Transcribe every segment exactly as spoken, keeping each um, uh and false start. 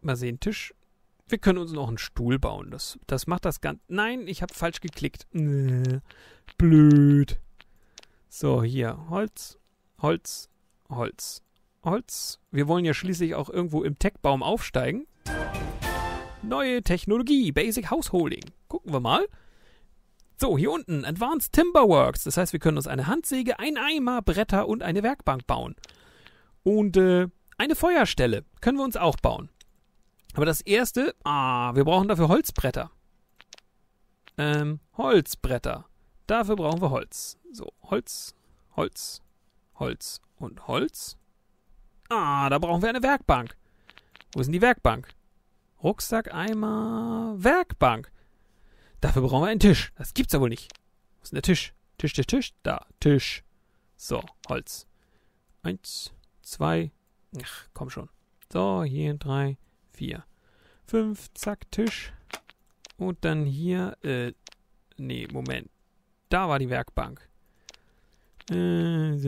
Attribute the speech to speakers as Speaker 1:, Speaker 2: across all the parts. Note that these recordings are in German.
Speaker 1: Mal sehen, Tisch. Wir können uns noch einen Stuhl bauen. Das, das macht das ganz... Nein, ich habe falsch geklickt. Nee, blöd. So, hier. Holz, Holz, Holz, Holz. Wir wollen ja schließlich auch irgendwo im Tech-Baum aufsteigen. Neue Technologie, Basic Householding. Gucken wir mal. So, hier unten, Advanced Timberworks. Das heißt, wir können uns eine Handsäge, ein Eimer, Bretter und eine Werkbank bauen. Und äh, eine Feuerstelle können wir uns auch bauen. Aber das erste, ah, wir brauchen dafür Holzbretter. Ähm, Holzbretter. Dafür brauchen wir Holz. So, Holz, Holz, Holz und Holz. Ah, da brauchen wir eine Werkbank. Wo ist denn die Werkbank? Rucksack, Eimer, Werkbank. Dafür brauchen wir einen Tisch. Das gibt's ja wohl nicht. Wo ist denn der Tisch? Tisch, Tisch, Tisch. Da, Tisch. So, Holz. Eins, zwei. Ach, komm schon. So, hier drei, vier, fünf. Zack, Tisch. Und dann hier, äh, nee, Moment. Da war die Werkbank. Äh,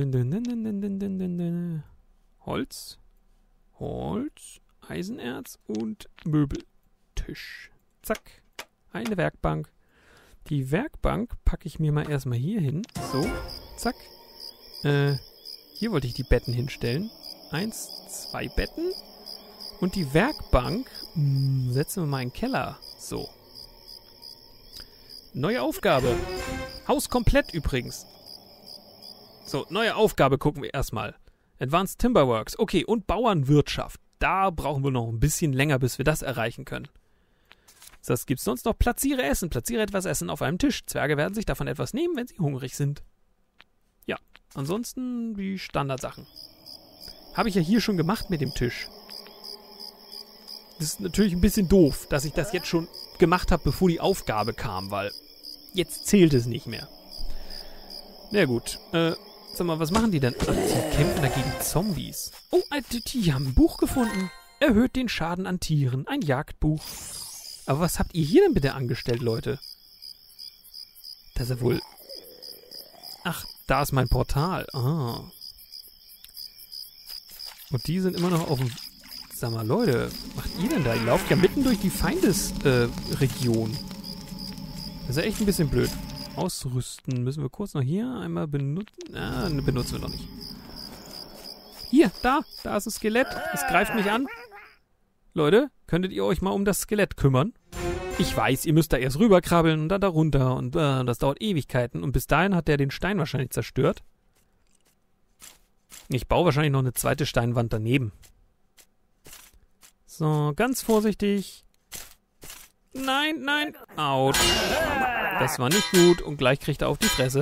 Speaker 1: Holz. Holz. Eisenerz und Möbeltisch. Zack. Eine Werkbank. Die Werkbank packe ich mir mal erstmal hier hin. So. Zack. Äh, hier wollte ich die Betten hinstellen. Eins, zwei Betten. Und die Werkbank mh, setzen wir mal in den Keller. So. Neue Aufgabe. Haus komplett übrigens. So, neue Aufgabe gucken wir erstmal. Advanced Timberworks. Okay, und Bauernwirtschaft. Da brauchen wir noch ein bisschen länger, bis wir das erreichen können. Was gibt es sonst noch? Platziere Essen. Platziere etwas Essen auf einem Tisch. Zwerge werden sich davon etwas nehmen, wenn sie hungrig sind. Ja, ansonsten die Standardsachen. Habe ich ja hier schon gemacht mit dem Tisch. Das ist natürlich ein bisschen doof, dass ich das jetzt schon gemacht habe, bevor die Aufgabe kam, weil jetzt zählt es nicht mehr. Na gut, äh, sag mal, was machen die denn? Ach, die kämpfen dagegen Zombies. Oh, die haben ein Buch gefunden. Erhöht den Schaden an Tieren. Ein Jagdbuch. Aber was habt ihr hier denn bitte angestellt, Leute? Das ist ja wohl... Ach, da ist mein Portal. Ah. Und die sind immer noch auf dem... Sag mal, Leute, was macht ihr denn da? Ihr lauft ja mitten durch die Feindesregion. Äh, das ist ja echt ein bisschen blöd. Ausrüsten. Müssen wir kurz noch hier einmal benutzen? Ah, ne, benutzen wir noch nicht. Hier, da. Da ist das Skelett. Es greift mich an. Leute, könntet ihr euch mal um das Skelett kümmern? Ich weiß, ihr müsst da erst rüberkrabbeln und dann da runter und äh, das dauert Ewigkeiten. Und bis dahin hat der den Stein wahrscheinlich zerstört. Ich baue wahrscheinlich noch eine zweite Steinwand daneben. So, ganz vorsichtig. Nein, nein. Autsch. Das war nicht gut und gleich kriegt er auf die Fresse.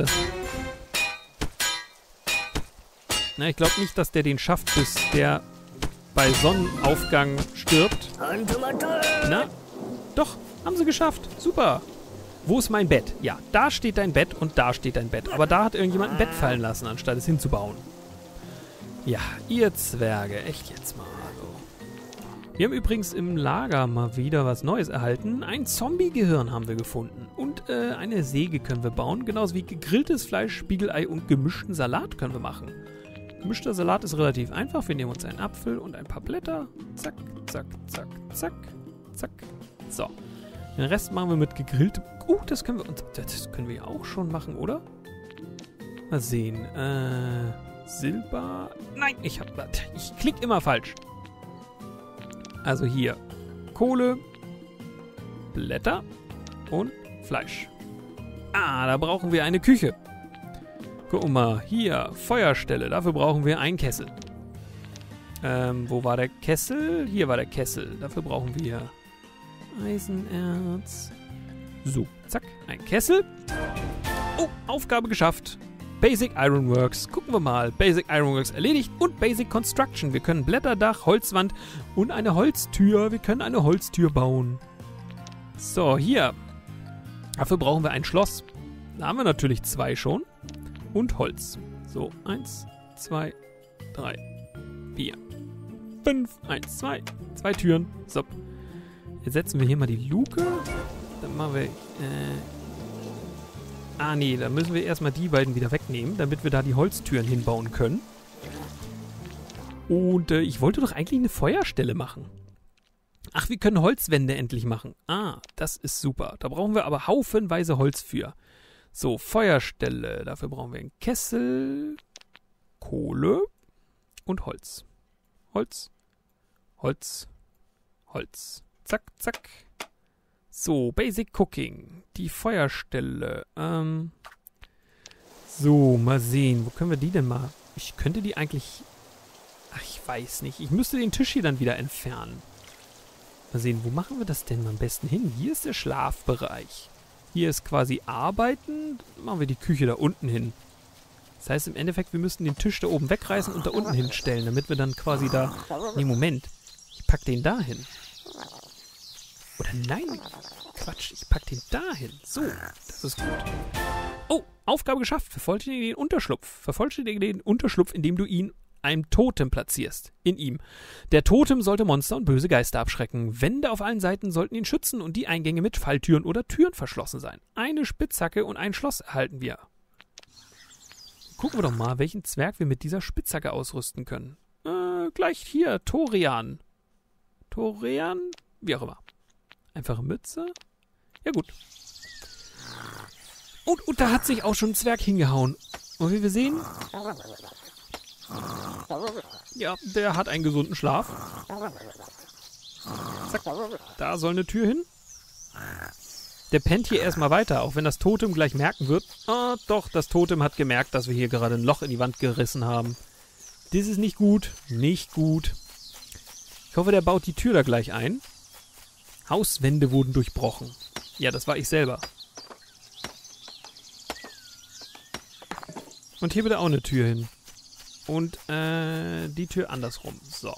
Speaker 1: Na, ich glaube nicht, dass der den schafft, bis der bei Sonnenaufgang stirbt. Na, doch, haben sie geschafft. Super. Wo ist mein Bett? Ja, da steht dein Bett und da steht dein Bett. Aber da hat irgendjemand ein Bett fallen lassen, anstatt es hinzubauen. Ja, ihr Zwerge, echt jetzt mal. Also. Wir haben übrigens im Lager mal wieder was Neues erhalten. Ein Zombie-Gehirn haben wir gefunden. Und äh, eine Säge können wir bauen. Genauso wie gegrilltes Fleisch, Spiegelei und gemischten Salat können wir machen. Gemischter Salat ist relativ einfach. Wir nehmen uns einen Apfel und ein paar Blätter. Zack, zack, zack, zack, zack. So. Den Rest machen wir mit gegrilltem... Oh, das können wir uns... Das können wir auch schon machen, oder? Mal sehen. Äh... Silber... Nein, ich hab... Ich klick immer falsch. Also hier. Kohle. Blätter. Und Fleisch. Ah, da brauchen wir eine Küche. Guck mal, hier, Feuerstelle. Dafür brauchen wir einen Kessel. Ähm, wo war der Kessel? Hier war der Kessel. Dafür brauchen wir Eisenerz. So, zack, ein Kessel. Oh, Aufgabe geschafft. Basic Ironworks. Gucken wir mal. Basic Ironworks erledigt und Basic Construction. Wir können Blätterdach, Holzwand und eine Holztür. Wir können eine Holztür bauen. So, hier. Dafür brauchen wir ein Schloss. Da haben wir natürlich zwei schon. Und Holz. So, eins, zwei, drei, vier, fünf, eins, zwei, zwei Türen. So. Jetzt setzen wir hier mal die Luke. Dann machen wir, äh... Ah, nee, dann müssen wir erstmal die beiden wieder wegnehmen, damit wir da die Holztüren hinbauen können. Und äh, ich wollte doch eigentlich eine Feuerstelle machen. Ach, wir können Holzwände endlich machen. Ah, das ist super. Da brauchen wir aber haufenweise Holz für. So, Feuerstelle. Dafür brauchen wir einen Kessel, Kohle und Holz. Holz, Holz, Holz. Zack, zack. So, Basic Cooking. Die Feuerstelle. Ähm. So, mal sehen. Wo können wir die denn mal... Ich könnte die eigentlich... Ach, ich weiß nicht. Ich müsste den Tisch hier dann wieder entfernen. Mal sehen, wo machen wir das denn am besten hin? Hier ist der Schlafbereich. Hier ist quasi Arbeiten. Machen wir die Küche da unten hin. Das heißt im Endeffekt, wir müssten den Tisch da oben wegreißen und da unten hinstellen, damit wir dann quasi da... Nee, Moment. Ich pack den da hin. Oder nein. Quatsch, ich pack den da hin. So, das ist gut. Oh, Aufgabe geschafft. Vervollständige den Unterschlupf. Vervollständige den Unterschlupf, indem du ihn einem Totem platzierst. In ihm. Der Totem sollte Monster und böse Geister abschrecken. Wände auf allen Seiten sollten ihn schützen und die Eingänge mit Falltüren oder Türen verschlossen sein. Eine Spitzhacke und ein Schloss erhalten wir. Gucken wir doch mal, welchen Zwerg wir mit dieser Spitzhacke ausrüsten können. Äh, gleich hier, Torian. Torian? Wie auch immer. Einfache Mütze. Ja gut. Und, und da hat sich auch schon ein Zwerg hingehauen. Und wie wir sehen... Ja, der hat einen gesunden Schlaf. Zack. Da soll eine Tür hin. Der pennt hier erstmal weiter, auch wenn das Totem gleich merken wird. Ah, doch, das Totem hat gemerkt, dass wir hier gerade ein Loch in die Wand gerissen haben. Das ist nicht gut. Nicht gut. Ich hoffe, der baut die Tür da gleich ein. Hauswände wurden durchbrochen. Ja, das war ich selber. Und hier bitte auch eine Tür hin. Und äh, die Tür andersrum. So.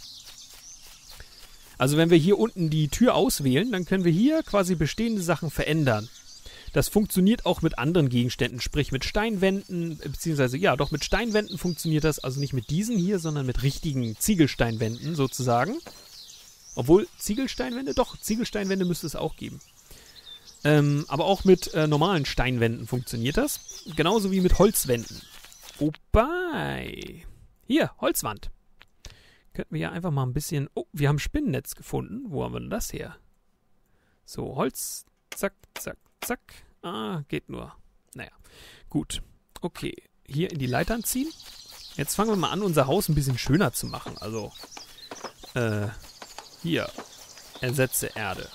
Speaker 1: Also wenn wir hier unten die Tür auswählen, dann können wir hier quasi bestehende Sachen verändern. Das funktioniert auch mit anderen Gegenständen, sprich mit Steinwänden, beziehungsweise ja, doch mit Steinwänden funktioniert das. Also nicht mit diesen hier, sondern mit richtigen Ziegelsteinwänden sozusagen. Obwohl, Ziegelsteinwände? Doch, Ziegelsteinwände müsste es auch geben. Ähm, aber auch mit äh, normalen Steinwänden funktioniert das. Genauso wie mit Holzwänden. Wobei... Hier, Holzwand. Könnten wir ja einfach mal ein bisschen... Oh, wir haben Spinnennetz gefunden. Wo haben wir denn das her? So, Holz. Zack, zack, zack. Ah, geht nur. Naja, gut. Okay, hier in die Leitern ziehen. Jetzt fangen wir mal an, unser Haus ein bisschen schöner zu machen. Also, äh... Hier, ersetze Erde.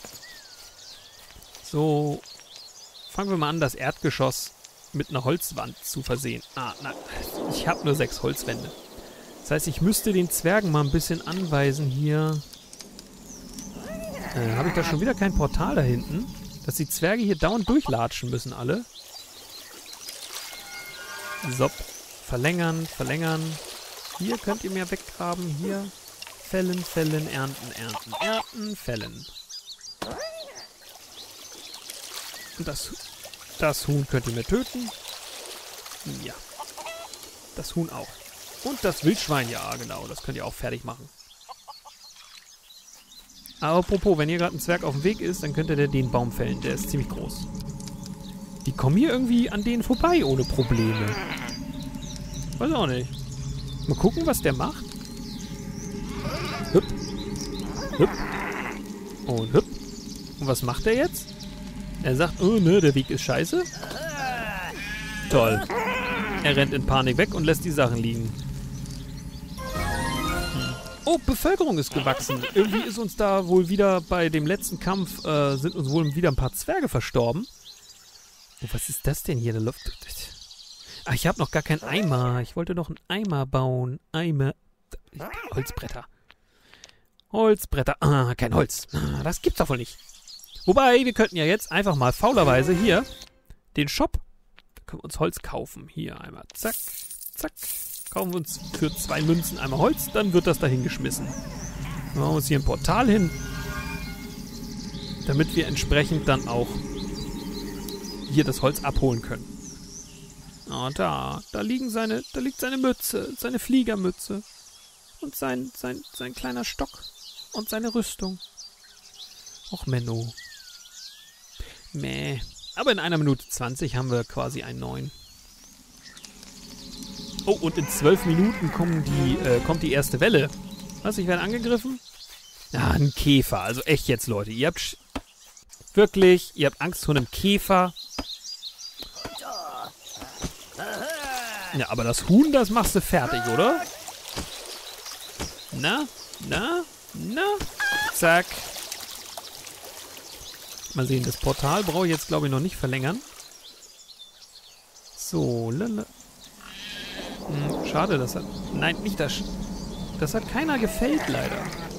Speaker 1: So, fangen wir mal an, das Erdgeschoss mit einer Holzwand zu versehen. Ah, nein, ich habe nur sechs Holzwände. Das heißt, ich müsste den Zwergen mal ein bisschen anweisen hier. Äh, habe ich da schon wieder kein Portal da hinten? Dass die Zwerge hier dauernd durchlatschen müssen alle. So, verlängern, verlängern. Hier könnt ihr mehr weggraben, hier... Fällen, fällen, ernten, ernten, ernten, fällen. Und das, das Huhn könnt ihr mir töten. Ja. Das Huhn auch. Und das Wildschwein, ja genau, das könnt ihr auch fertig machen. Aber apropos, wenn hier gerade ein Zwerg auf dem Weg ist, dann könnt ihr den Baum fällen, der ist ziemlich groß. Die kommen hier irgendwie an denen vorbei ohne Probleme. Weiß auch nicht. Mal gucken, was der macht. Hüpp. Hüpp. Und hüpp. Und was macht er jetzt? Er sagt, oh ne, der Weg ist scheiße. Toll. Er rennt in Panik weg und lässt die Sachen liegen. Hm. Oh, Bevölkerung ist gewachsen. Irgendwie ist uns da wohl wieder bei dem letzten Kampf, äh, sind uns wohl wieder ein paar Zwerge verstorben. Oh, was ist das denn hier? Da läuft... Ach, ich habe noch gar keinen Eimer. Ich wollte noch einen Eimer bauen. Eimer. Holzbretter. Holzbretter. Ah, kein Holz. Ah, das gibt's doch wohl nicht. Wobei, wir könnten ja jetzt einfach mal faulerweise hier den Shop, da können wir uns Holz kaufen. Hier einmal, zack, zack. Kaufen wir uns für zwei Münzen einmal Holz, dann wird das dahin geschmissen. Dann machen wir uns hier ein Portal hin, damit wir entsprechend dann auch hier das Holz abholen können. Ah, da, da liegen seine, da liegt seine Mütze, seine Fliegermütze und sein, sein, sein kleiner Stock. Und seine Rüstung. Och, Menno. Meh. Aber in einer Minute zwanzig haben wir quasi einen neuen. Oh, und in zwölf Minuten kommen die, äh, kommt die erste Welle. Was, ich werde angegriffen? Ja, ein Käfer. Also echt jetzt, Leute. Ihr habt sch- wirklich, ihr habt Angst vor einem Käfer. Ja, aber das Huhn, das machst du fertig, oder? Na, na, na. Zack. Mal sehen, das Portal brauche ich jetzt, glaube ich, noch nicht verlängern. So, lala. Hm, schade, das hat... Nein, nicht das... Das hat keiner gefällt, leider.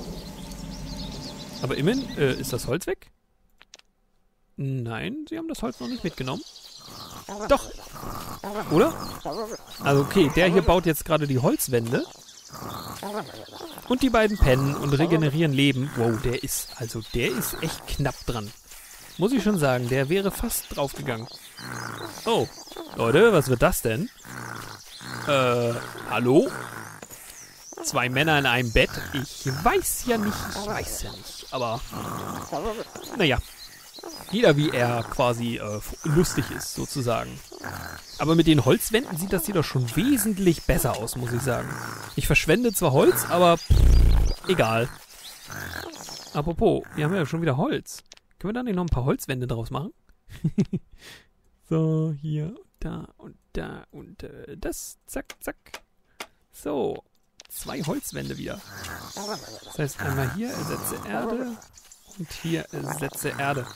Speaker 1: Aber immerhin, äh, ist das Holz weg? Nein, sie haben das Holz noch nicht mitgenommen. Doch. Oder? Also okay, der hier baut jetzt gerade die Holzwände. Und die beiden pennen und regenerieren Leben. Wow, der ist, also der ist echt knapp dran. Muss ich schon sagen, der wäre fast draufgegangen. Oh, Leute, was wird das denn? Äh, hallo? Zwei Männer in einem Bett? Ich weiß ja nicht, ich weiß ja nicht, aber... Naja, jeder wie er quasi äh, lustig ist, sozusagen. Aber mit den Holzwänden sieht das hier doch schon wesentlich besser aus, muss ich sagen. Ich verschwende zwar Holz, aber pff, egal. Apropos, wir haben ja schon wieder Holz. Können wir da nicht noch ein paar Holzwände draus machen? So, hier, da und da und äh, das. Zack, zack. So, zwei Holzwände wieder. Das heißt, einmal hier ersetze Erde und hier ersetze Erde.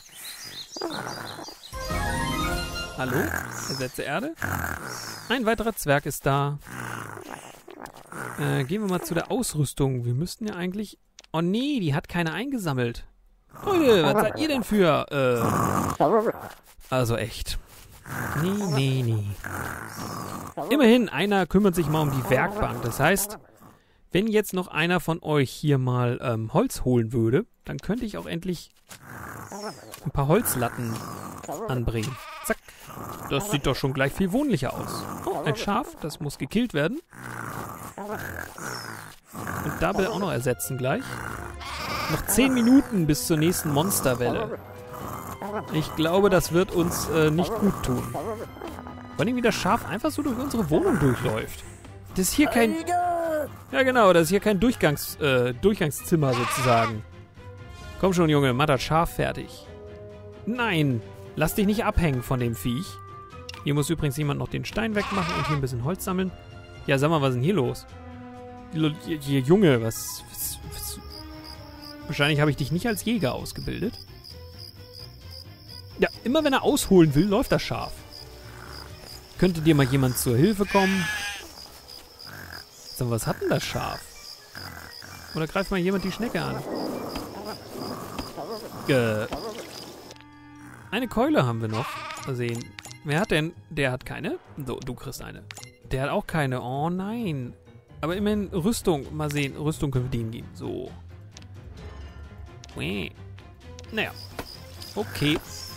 Speaker 1: Hallo? Ersetze Erde. Ein weiterer Zwerg ist da. Äh, gehen wir mal zu der Ausrüstung. Wir müssten ja eigentlich... Oh nee, die hat keine eingesammelt. Leute, was seid ihr denn für... Äh, also echt. Nee, nee, nee. Immerhin, einer kümmert sich mal um die Werkbank. Das heißt, wenn jetzt noch einer von euch hier mal ähm, Holz holen würde, dann könnte ich auch endlich ein paar Holzlatten anbringen. Zack. Das sieht doch schon gleich viel wohnlicher aus. Oh, ein Schaf, das muss gekillt werden. Und da will er auch noch ersetzen gleich. Noch zehn Minuten bis zur nächsten Monsterwelle. Ich glaube, das wird uns äh, nicht gut tun. Vor allem, wie das Schaf einfach so durch unsere Wohnung durchläuft. Das ist hier kein... Ja genau, das ist hier kein Durchgangs, äh, Durchgangszimmer sozusagen. Komm schon, Junge, mach das Schaf fertig. Nein, lass dich nicht abhängen von dem Viech. Hier muss übrigens jemand noch den Stein wegmachen und hier ein bisschen Holz sammeln. Ja, sag mal, was ist denn hier los? Hier, hier Junge, was, was, was... Wahrscheinlich habe ich dich nicht als Jäger ausgebildet. Ja, immer wenn er ausholen will, läuft das Schaf. Könnte dir mal jemand zur Hilfe kommen? So, was hat denn das Schaf? Oder greift mal jemand die Schnecke an? Äh, eine Keule haben wir noch. Mal sehen. Wer hat denn? Der hat keine. So, du kriegst eine. Der hat auch keine. Oh nein. Aber immerhin Rüstung. Mal sehen. Rüstung können wir dem geben. So. Naja. Okay.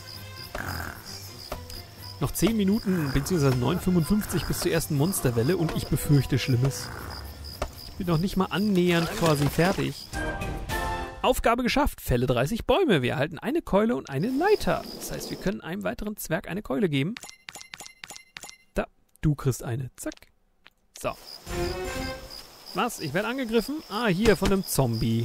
Speaker 1: Noch zehn Minuten, beziehungsweise neun Uhr fünfundfünfzig bis zur ersten Monsterwelle und ich befürchte Schlimmes. Ich bin noch nicht mal annähernd quasi fertig. Aufgabe geschafft. Fälle dreißig Bäume. Wir erhalten eine Keule und eine Leiter. Das heißt, wir können einem weiteren Zwerg eine Keule geben. Da, du kriegst eine. Zack. So. Was? Ich werde angegriffen? Ah, hier, von einem Zombie.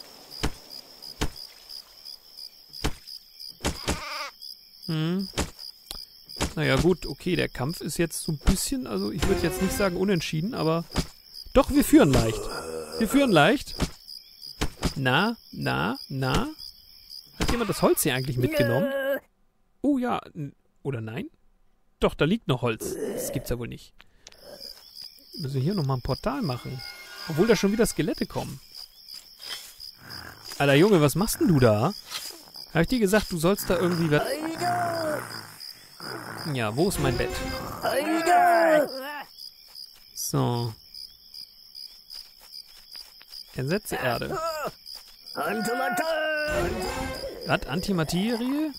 Speaker 1: Hm. Naja, gut, okay, der Kampf ist jetzt so ein bisschen, also ich würde jetzt nicht sagen unentschieden, aber doch, wir führen leicht. Wir führen leicht. Na, na, na. Hat jemand das Holz hier eigentlich mitgenommen? Oh ja, oder nein? Doch, da liegt noch Holz. Das gibt's ja wohl nicht. Müssen wir hier nochmal ein Portal machen. Obwohl da schon wieder Skelette kommen. Alter Junge, was machst denn du da? Hab ich dir gesagt, du sollst da irgendwie was... Ja, wo ist mein Bett? So. Ersetze Erde. Was? Antimaterie?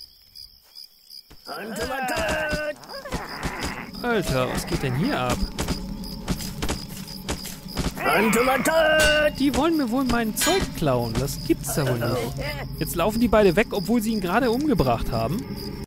Speaker 1: Alter, was geht denn hier ab? Die wollen mir wohl mein Zeug klauen. Das gibt's ja wohl nicht. Jetzt laufen die beide weg, obwohl sie ihn gerade umgebracht haben.